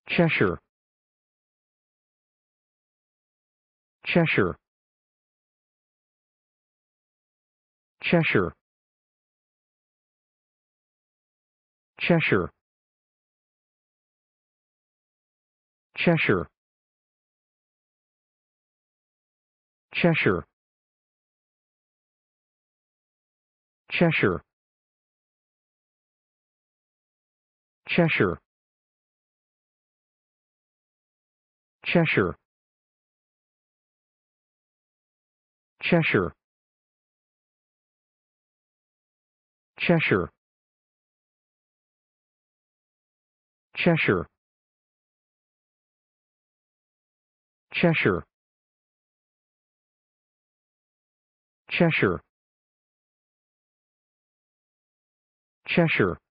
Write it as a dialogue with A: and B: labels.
A: Cheshire, Cheshire, Cheshire, Cheshire, Cheshire, Cheshire, Cheshire, Cheshire, Cheshire, Cheshire, Cheshire, Cheshire, Cheshire, Cheshire, Cheshire,